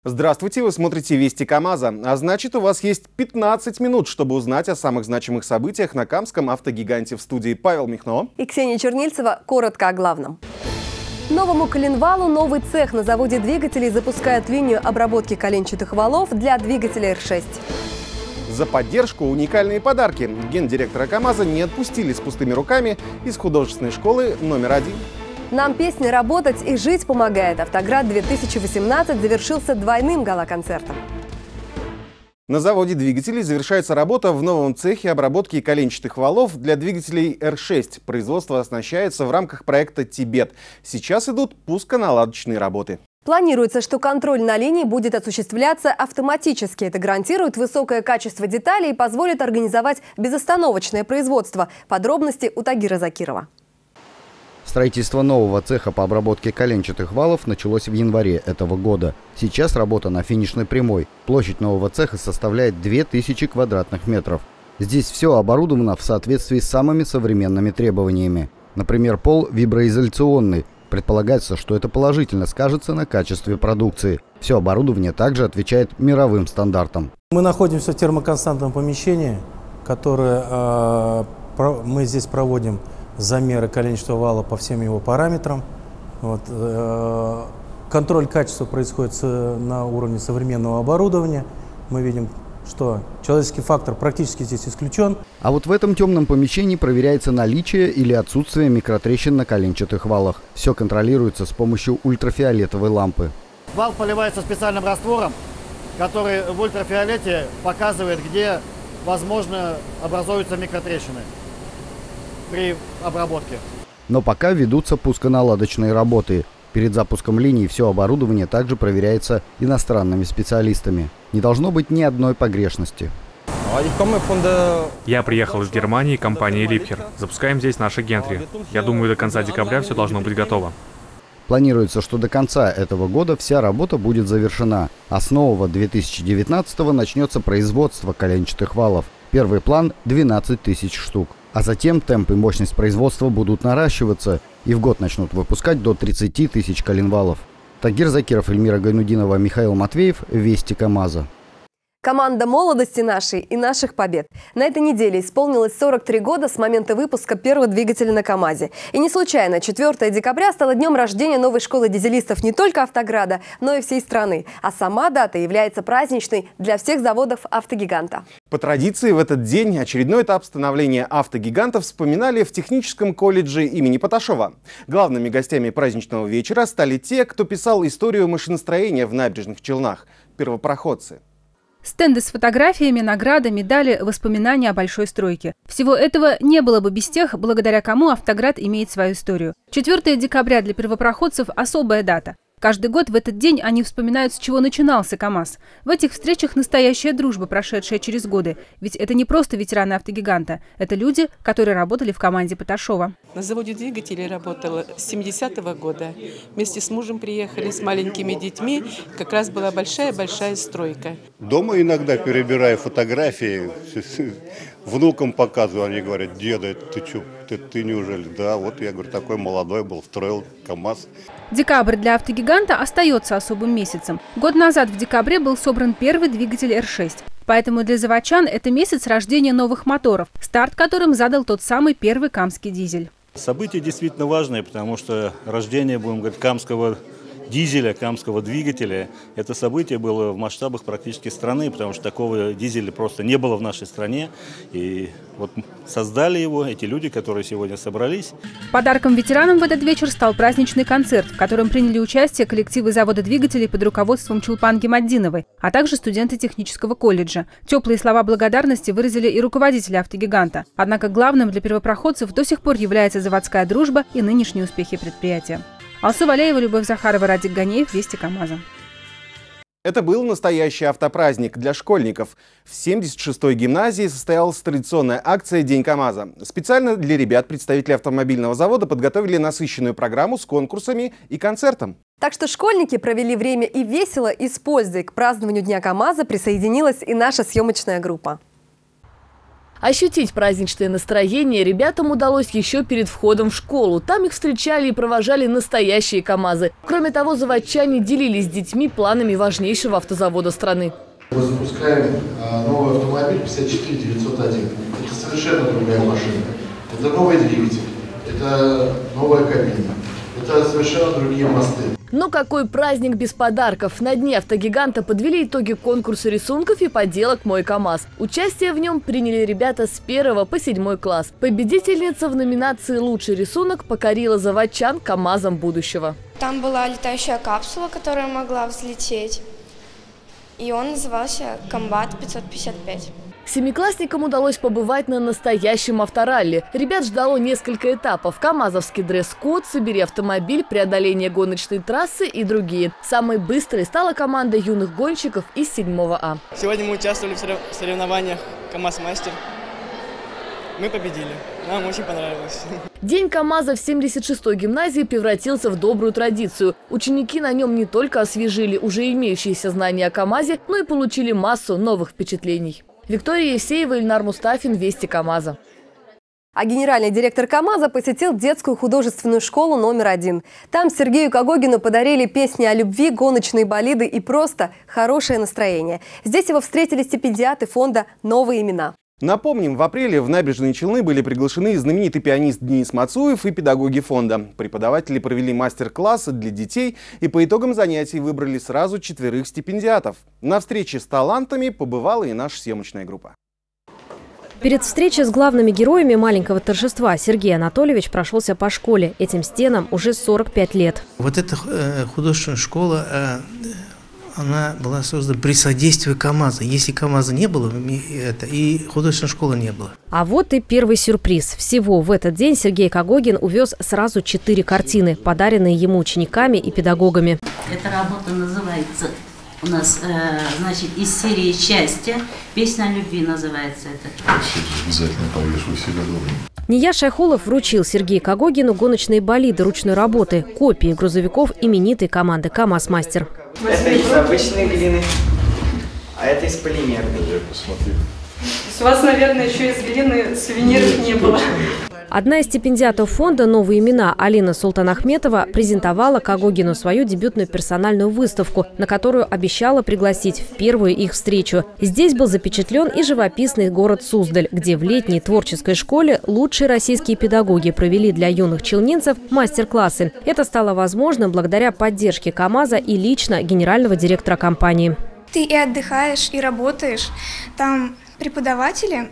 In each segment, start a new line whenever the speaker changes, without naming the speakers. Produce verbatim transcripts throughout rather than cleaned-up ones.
Здравствуйте, вы смотрите «Вести КамАЗа», а значит, у вас есть пятнадцать минут, чтобы узнать о самых значимых событиях на камском автогиганте. В студии Павел Михно
и Ксения Чернильцева. Коротко о главном. Новому коленвалу новый цех. На заводе двигателей запускают линию обработки коленчатых валов для двигателя эр шесть.
За поддержку уникальные подарки. Гендиректора КамАЗа не отпустили с пустыми руками из художественной школы номер один.
Нам песня работать и жить помогает. Автоград две тысячи восемнадцать завершился двойным гала-концертом.
На заводе двигателей завершается работа в новом цехе обработки коленчатых валов для двигателей эр шесть. Производство оснащается в рамках проекта «Тибет». Сейчас идут пусконаладочные работы.
Планируется, что контроль на линии будет осуществляться автоматически. Это гарантирует высокое качество деталей и позволит организовать безостановочное производство. Подробности у Тагира Закирова.
Строительство нового цеха по обработке коленчатых валов началось в январе этого года. Сейчас работа на финишной прямой. Площадь нового цеха составляет две тысячи квадратных метров. Здесь все оборудовано в соответствии с самыми современными требованиями. Например, пол виброизоляционный. Предполагается, что это положительно скажется на качестве продукции. Все оборудование также отвечает мировым стандартам.
Мы находимся в термоконстантном помещении, которое э, про, мы здесь проводим замеры коленчатого вала по всем его параметрам. Вот, э, контроль качества происходит на уровне современного оборудования. Мы видим, что человеческий фактор практически здесь исключен.
А вот в этом темном помещении проверяется наличие или отсутствие микротрещин на коленчатых валах. Все контролируется с помощью ультрафиолетовой лампы.
Вал поливается специальным раствором, который в ультрафиолете показывает, где, возможно, образуются микротрещины при обработке.
Но пока ведутся пусконаладочные работы. Перед запуском линии все оборудование также проверяется иностранными специалистами. Не должно быть ни одной погрешности.
Я приехал из Германии, компании Liebherr. Запускаем здесь наши Гентри. Я думаю, до конца декабря все должно быть готово.
Планируется, что до конца этого года вся работа будет завершена, а с нового две тысячи девятнадцатого начнется производство коленчатых валов. Первый план – двенадцать тысяч штук. А затем темп и мощность производства будут наращиваться, и в год начнут выпускать до тридцати тысяч коленвалов. Тагир Закиров, Эльмира Гайнудинова, Михаил Матвеев. Вести КамАЗа.
Команда молодости нашей и наших побед. На этой неделе исполнилось сорок три года с момента выпуска первого двигателя на КамАЗе. И не случайно четвёртое декабря стало днем рождения новой школы дизелистов не только Автограда, но и всей страны. А сама дата является праздничной для всех заводов автогиганта.
По традиции в этот день очередной этап становления автогигантов вспоминали в техническом колледже имени Поташова. Главными гостями праздничного вечера стали те, кто писал историю машиностроения в Набережных Челнах – первопроходцы.
Стенды с фотографиями, награды, медали, воспоминания о большой стройке. Всего этого не было бы без тех, благодаря кому Автоград имеет свою историю. четвёртое декабря для первопроходцев – особая дата. Каждый год в этот день они вспоминают, с чего начинался КамАЗ. В этих встречах настоящая дружба, прошедшая через годы. Ведь это не просто ветераны автогиганта. Это люди, которые работали в команде Поташова.
На заводе двигателей работала с семидесятого года. Вместе с мужем приехали с маленькими детьми. Как раз была большая-большая стройка.
Дома иногда перебираю фотографии, внукам показываю. Они говорят: деда, ты что, ты, ты неужели? Да, вот я говорю, такой молодой был, строил КамАЗ.
Декабрь для автогиганта остается особым месяцем. Год назад в декабре был собран первый двигатель эр шесть. Поэтому для заводчан это месяц рождения новых моторов, старт которым задал тот самый первый камский дизель.
Событие действительно важное, потому что рождение, будем говорить, камского дизеля, камского двигателя, это событие было в масштабах практически страны, потому что такого дизеля просто не было в нашей стране. И вот создали его эти люди, которые сегодня собрались.
Подарком ветеранам в этот вечер стал праздничный концерт, в котором приняли участие коллективы завода двигателей под руководством Чулпан Гимаддиновой, а также студенты технического колледжа. Теплые слова благодарности выразили и руководители автогиганта. Однако главным для первопроходцев до сих пор является заводская дружба и нынешние успехи предприятия. Алсу Валяева, Любовь Захарова, Радик Ганеев, Вести КамАЗа.
Это был настоящий автопраздник для школьников. В семьдесят шестой гимназии состоялась традиционная акция «День КамАЗа». Специально для ребят представители автомобильного завода подготовили насыщенную программу с конкурсами и концертом.
Так что школьники провели время и весело, и с пользой. К празднованию Дня КамАЗа присоединилась и наша съемочная группа.
Ощутить праздничное настроение ребятам удалось еще перед входом в школу. Там их встречали и провожали настоящие КАМАЗы. Кроме того, заводчане делились с детьми планами важнейшего автозавода страны.
Мы запускаем новый автомобиль пятьдесят четыре девятьсот один. Это совершенно другая машина. Это новый двигатель, это новая кабина, это совершенно другие мосты.
Но какой праздник без подарков! На дне автогиганта подвели итоги конкурса рисунков и поделок «Мой КАМАЗ». Участие в нем приняли ребята с первого по седьмой класс. Победительница в номинации «Лучший рисунок» покорила заводчан КАМАЗом будущего.
Там была летающая капсула, которая могла взлететь. И он назывался «Комбат пятьсот пятьдесят пять».
Семиклассникам удалось побывать на настоящем авторалли. Ребят ждало несколько этапов: КАМАЗовский дресс-код, собери автомобиль, преодоление гоночной трассы и другие. Самой быстрой стала команда юных гонщиков из седьмого А.
Сегодня мы участвовали в соревнованиях КАМАЗ-мастер. Мы победили. Нам очень понравилось.
День КАМАЗа в семьдесят шестой гимназии превратился в добрую традицию. Ученики на нем не только освежили уже имеющиеся знания о КАМАЗе, но и получили массу новых впечатлений. Виктория Евсеева, Ильнар Мустафин, Вести КАМАЗа.
А генеральный директор КАМАЗа посетил детскую художественную школу номер один. Там Сергею Кагогину подарили песни о любви, гоночные болиды и просто хорошее настроение. Здесь его встретили стипендиаты фонда «Новые имена».
Напомним, в апреле в Набережные Челны были приглашены знаменитый пианист Денис Мацуев и педагоги фонда. Преподаватели провели мастер-классы для детей и по итогам занятий выбрали сразу четверых стипендиатов. На встрече с талантами побывала и наша съемочная группа.
Перед встречей с главными героями маленького торжества Сергей Анатольевич прошелся по школе. Этим стенам уже сорок пять лет.
Вот эта художественная школа, она была создана при содействии КАМАЗа. Если КАМАЗа не было, это, и художественной школы не было.
А вот и первый сюрприз. Всего в этот день Сергей Кагогин увез сразу четыре картины, подаренные ему учениками и педагогами.
Эта работа называется у нас, э, значит, из серии «Счастье». «Песня о любви» называется это.
Обязательно повешу у себя дома.
Ния Шайхулов вручил Сергею Кагогину гоночные болиды ручной работы, копии грузовиков именитой команды «КамАЗ-мастер».
Это из обычной глины, а это из полимерной.
Посмотри. У вас, наверное, еще из глины сувениров не было.
Одна из стипендиатов фонда «Новые имена» Алина Султанахметова презентовала Кагогину свою дебютную персональную выставку, на которую обещала пригласить в первую их встречу. Здесь был запечатлен и живописный город Суздаль, где в летней творческой школе лучшие российские педагоги провели для юных челнинцев мастер-классы. Это стало возможным благодаря поддержке КАМАЗа и лично генерального директора компании.
Ты и отдыхаешь, и работаешь. Там преподаватели...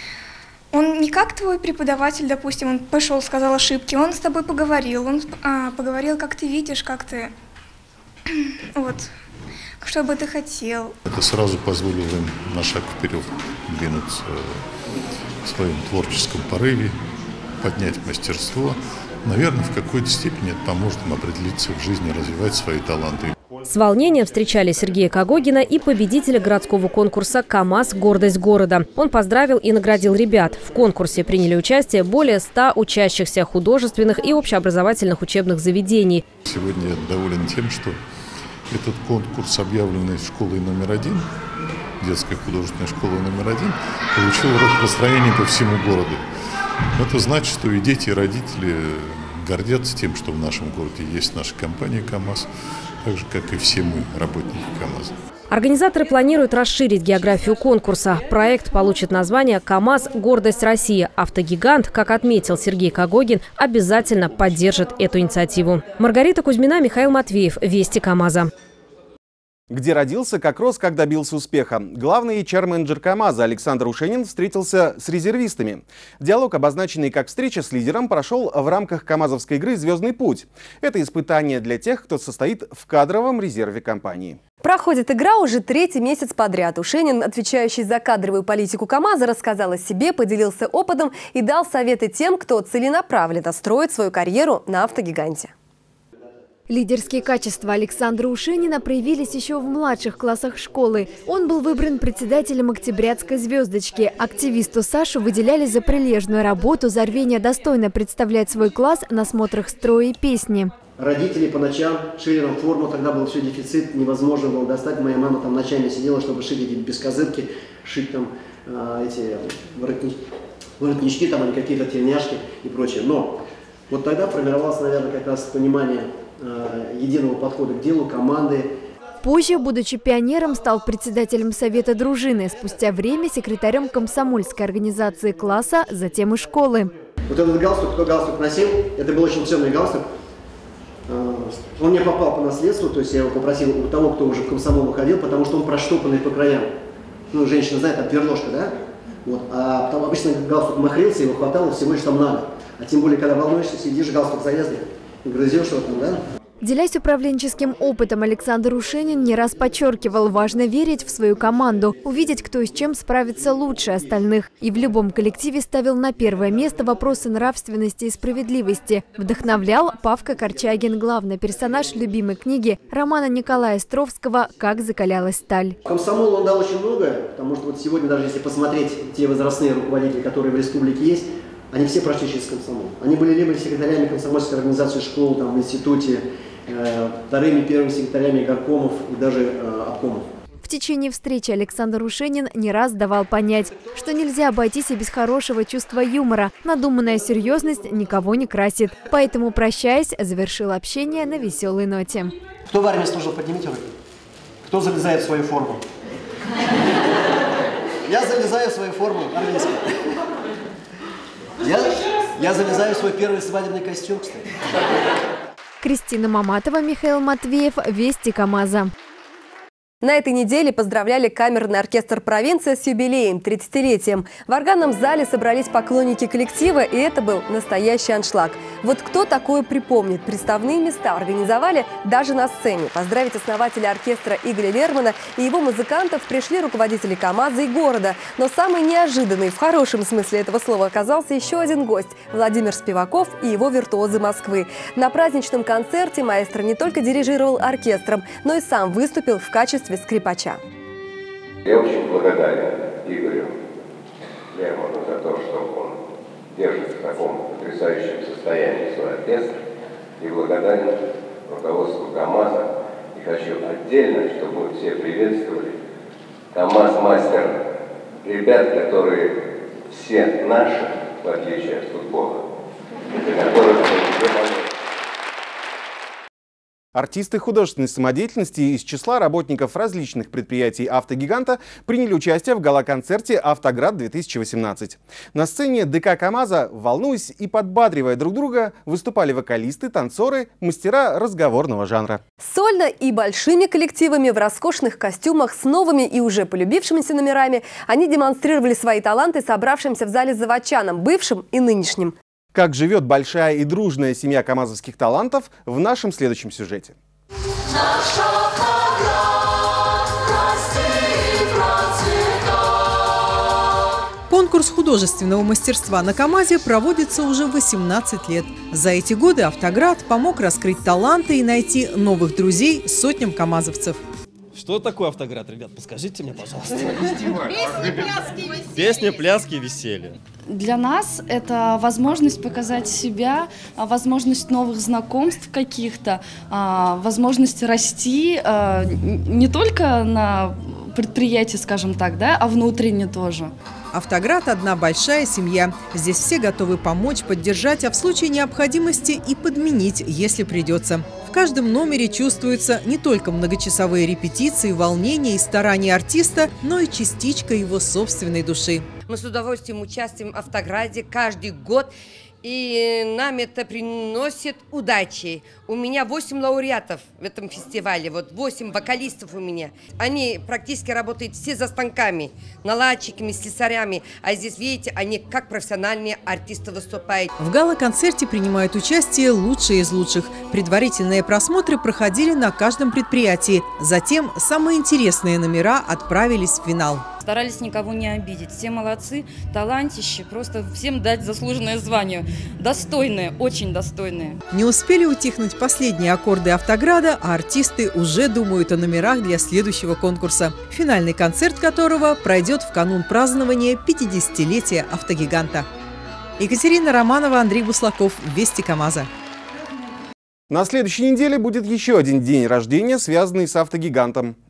Он не как твой преподаватель, допустим, он пошел, сказал ошибки, он с тобой поговорил, он а, поговорил, как ты видишь, как ты, вот, что бы ты хотел.
Это сразу позволило им на шаг вперед двинуться в своем творческом порыве, поднять мастерство. Наверное, в какой-то степени это поможет им определиться в жизни, развивать свои таланты.
С волнением встречали Сергея Кагогина и победителя городского конкурса «КамАЗ. Гордость города». Он поздравил и наградил ребят. В конкурсе приняли участие более ста учащихся художественных и общеобразовательных учебных заведений.
Сегодня я доволен тем, что этот конкурс, объявленный школой номер один, детской художественной школой номер один, получил распространение по всему городу. Это значит, что и дети, и родители гордятся тем, что в нашем городе есть наша компания «КамАЗ», так же, как и все мы, работники КамАЗа.
Организаторы планируют расширить географию конкурса. Проект получит название «КамАЗ. Гордость России». Автогигант, как отметил Сергей Кагогин, обязательно поддержит эту инициативу. Маргарита Кузьмина, Михаил Матвеев. Вести КамАЗа.
Где родился, как рос, как добился успеха. Главный эйч ар-менеджер КамАЗа Александр Ушенин встретился с резервистами. Диалог, обозначенный как встреча с лидером, прошел в рамках камазовской игры «Звездный путь». Это испытание для тех, кто состоит в кадровом резерве компании.
Проходит игра уже третий месяц подряд. Ушенин, отвечающий за кадровую политику КамАЗа, рассказал о себе, поделился опытом и дал советы тем, кто целенаправленно строит свою карьеру на автогиганте.
Лидерские качества Александра Ушенина проявились еще в младших классах школы. Он был выбран председателем Октябрятской звездочки. Активисту Сашу выделяли за прилежную работу, за рвение достойно представлять свой класс на смотрах строя и песни.
Родители по ночам шили нам форму, тогда был все дефицит, невозможно было достать. Моя мама там ночами сидела, чтобы шить эти бескозырки, шить там э, эти воротни, воротнички там, или какие-то тельняшки и прочее. Но вот тогда формировалось, наверное, как раз понимание э, единого подхода к делу, команды.
Позже, будучи пионером, стал председателем совета дружины, спустя время секретарем комсомольской организации класса, затем и школы.
Вот этот галстук, кто галстук носил, это был очень ценный галстук. Он мне попал по наследству, то есть я его попросил у того, кто уже в комсомол уходил, потому что он проштопанный по краям. Ну, женщина знает, там перложка, да? Вот. А там обычно галстук махрился, его хватало всего лишь там надо. А тем более, когда волнуешься, сидишь, галстук завязли, грызешь его там, да?
Делясь управленческим опытом, Александр Ушенин не раз подчеркивал, важно верить в свою команду, увидеть, кто и с чем справится лучше остальных. И в любом коллективе ставил на первое место вопросы нравственности и справедливости. Вдохновлял Павка Корчагин, главный персонаж любимой книги романа Николая Островского «Как закалялась сталь».
Комсомол он дал очень многое, потому что вот сегодня, даже если посмотреть те возрастные руководители, которые в республике есть, они все прошли через комсомол. Они были либо секретарями комсомольской организации школ, там, в институте, э, вторыми, первыми секретарями горкомов и даже э, обкомов.
В течение встречи Александр Ушенин не раз давал понять, что нельзя обойтись и без хорошего чувства юмора. Надуманная серьезность никого не красит. Поэтому, прощаясь, завершил общение на веселой ноте.
Кто в армии служил, поднимите руки. Кто залезает в свою форму? Я залезаю в свою форму армейскую. Я, я залезаю в свой первый свадебный костюм, кстати.
Кристина Маматова, Михаил Матвеев, Вести КамАЗа.
На этой неделе поздравляли камерный оркестр «Провинция» с юбилеем, тридцатилетием. В органном зале собрались поклонники коллектива, и это был настоящий аншлаг. Вот кто такое припомнит? Приставные места организовали даже на сцене. Поздравить основателя оркестра Игоря Лермана и его музыкантов пришли руководители КамАЗа и города. Но самый неожиданный, в хорошем смысле этого слова, оказался еще один гость – Владимир Спиваков и его виртуозы Москвы. На праздничном концерте маэстро не только дирижировал оркестром, но и сам выступил в качестве скрипача.
Я очень благодарен Игорю Лерману за то, что он держит в таком потрясающем состоянии свой оркестр, и благодарен руководству КамАЗа. И хочу отдельно, чтобы все приветствовали КамАЗ-мастер, ребят, которые все наши, в отличие от футбола, для которых мы не можем.
Артисты художественной самодеятельности из числа работников различных предприятий «Автогиганта» приняли участие в гала-концерте «Автоград-две тысячи восемнадцать». На сцене ДК КамАЗа, волнуясь и подбадривая друг друга, выступали вокалисты, танцоры, мастера разговорного жанра.
Сольно и большими коллективами в роскошных костюмах с новыми и уже полюбившимися номерами они демонстрировали свои таланты собравшимся в зале заводчанам, бывшим и нынешним.
Как живет большая и дружная семья камазовских талантов в нашем следующем сюжете.
Конкурс художественного мастерства на КамАЗе проводится уже восемнадцать лет. За эти годы «Автоград» помог раскрыть таланты и найти новых друзей сотням камазовцев.
Что такое «Автоград», ребят? Подскажите мне, пожалуйста.
Песни, пляски, веселье.
Песни, пляски, веселье.
Для нас это возможность показать себя, возможность новых знакомств каких-то, возможность расти не только на предприятии, скажем так, да, а внутренне тоже.
«Автоград» – одна большая семья. Здесь все готовы помочь, поддержать, а в случае необходимости и подменить, если придется. В каждом номере чувствуются не только многочасовые репетиции, волнения и старания артиста, но и частичка его собственной души.
Мы с удовольствием участвуем в «Автограде» каждый год, и нам это приносит удачи. У меня восемь лауреатов в этом фестивале, вот восемь вокалистов у меня. Они практически работают все за станками, наладчиками, слесарями, а здесь, видите, они как профессиональные артисты выступают.
В гала-концерте принимают участие лучшие из лучших. Предварительные просмотры проходили на каждом предприятии. Затем самые интересные номера отправились в финал.
Старались никого не обидеть. Все молодцы, талантищи, просто всем дать заслуженное звание. Достойные, очень достойные.
Не успели утихнуть последние аккорды «Автограда», а артисты уже думают о номерах для следующего конкурса, финальный концерт которого пройдет в канун празднования пятидесятилетия «Автогиганта». Екатерина Романова, Андрей Буслаков, Вести КамАЗа.
На следующей неделе будет еще один день рождения, связанный с «Автогигантом».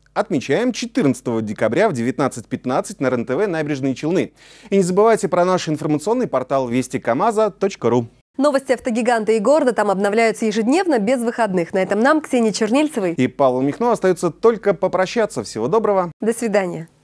Отмечаем четырнадцатого декабря в девятнадцать пятнадцать на эр эн тэ вэ «Набережные Челны». И не забывайте про наш информационный портал вести камаза точка ру.
Новости автогиганта и города там обновляются ежедневно, без выходных. На этом нам, Ксении Чернильцевой
и Павлу Михно, остается только попрощаться. Всего доброго.
До свидания.